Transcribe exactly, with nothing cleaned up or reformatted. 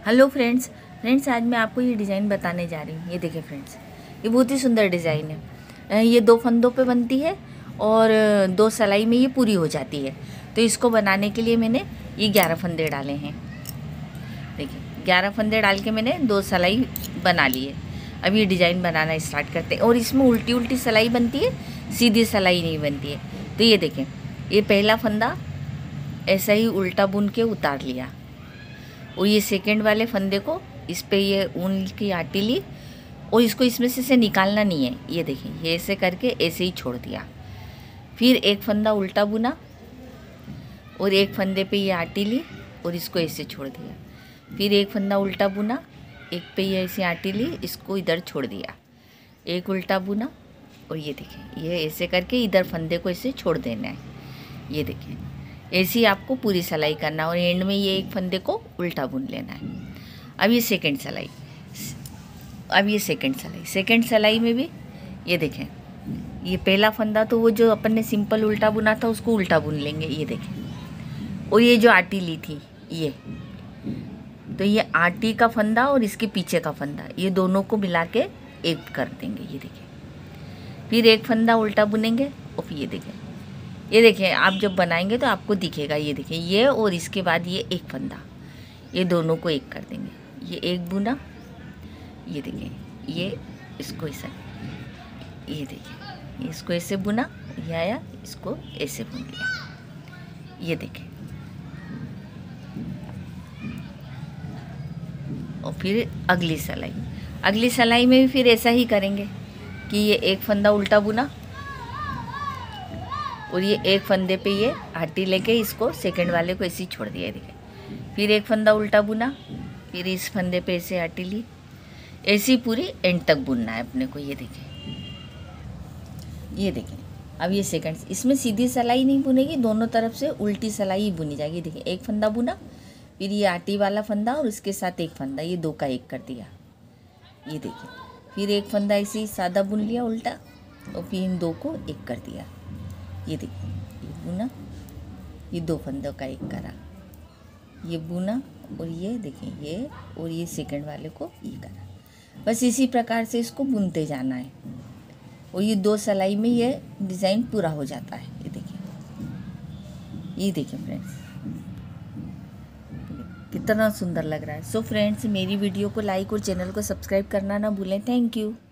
Hello friends friends आज मैं आपको ये डिज़ाइन बताने जा रही हूँ। ये देखिए फ्रेंड्स, ये बहुत ही सुंदर डिज़ाइन है। ये दो फंदों पे बनती है और दो सिलाई में ये पूरी हो जाती है। तो इसको बनाने के लिए मैंने ये ग्यारह फंदे डाले हैं। देखिए ग्यारह फंदे डाल के मैंने दो सिलाई बना ली है। अब ये डिज़ाइन बनाना स्टार्ट करते हैं। और इसमें उल्टी उल्टी सिलाई बनती है, सीधी सिलाई नहीं बनती है। तो ये देखें, ये पहला फंदा ऐसा ही उल्टा बुन के उतार लिया और ये सेकंड वाले फंदे को इस पे ये ऊन की आटी ली और इसको इसमें से, से निकालना नहीं है। ये देखिए, ये ऐसे करके ऐसे ही छोड़ दिया। फिर एक फंदा उल्टा बुना और एक फंदे पे ये आटी ली और इसको ऐसे छोड़ दिया। फिर एक फंदा उल्टा बुना, एक पे ये ऐसे आटी ली, इसको इधर छोड़ दिया। एक उल्टा बुना और ये देखिए, ये ऐसे करके इधर फंदे को ऐसे छोड़ देना है। ये देखिए, ऐसे ही आपको पूरी सिलाई करना है और एंड में ये एक फंदे को उल्टा बुन लेना है। अब ये सेकंड सिलाई अब ये सेकंड सिलाई सेकंड सिलाई में भी ये देखें, ये पहला फंदा तो वो जो अपन ने सिंपल उल्टा बुना था उसको उल्टा बुन लेंगे। ये देखें, और ये जो आटी ली थी ये, तो ये आटी का फंदा और इसके पीछे का फंदा, ये दोनों को मिला के एक कर देंगे। ये देखें, फिर एक फंदा उल्टा बुनेंगे और फिर ये देखें, ये देखें आप जब बनाएंगे तो आपको दिखेगा। ये देखें, ये और इसके बाद ये एक फंदा, ये दोनों को एक कर देंगे। ये एक बुना, ये देखें, ये इसको ऐसा, ये देखें, इसको ऐसे बुना, ये आया, इसको ऐसे बुन लिया। ये देखें, और फिर अगली सिलाई अगली सिलाई में भी फिर ऐसा ही करेंगे कि ये एक फंदा उल्टा बुना और ये एक फंदे पे ये आटी लेके इसको सेकंड वाले को ऐसे ही छोड़ दिया। देखिए, फिर एक फंदा उल्टा बुना, फिर इस फंदे पे ऐसे आटी ली, ऐसी पूरी एंड तक बुनना है अपने को। ये देखिए, ये देखिए, अब ये सेकंड, इसमें सीधी सिलाई नहीं बुनेगी, दोनों तरफ से उल्टी सिलाई ही बुनी जाएगी। देखिए, एक फंदा बुना, फिर ये आटी वाला फंदा और उसके साथ एक फंदा, ये दो का एक कर दिया। ये देखिए, फिर एक फंदा ऐसे ही सादा बुन लिया उल्टा और फिर इन दो को एक कर दिया। ये देखिए, ये बुना, ये दो फंदों का एक करा, ये बुना और ये देखिए, ये और ये सेकंड वाले को ये करा। बस इसी प्रकार से इसको बुनते जाना है और ये दो सिलाई में ये डिज़ाइन पूरा हो जाता है। ये देखिए, ये देखिए फ्रेंड्स, कितना सुंदर लग रहा है। सो फ्रेंड्स, मेरी वीडियो को लाइक और चैनल को सब्सक्राइब करना ना भूलें। Thank you.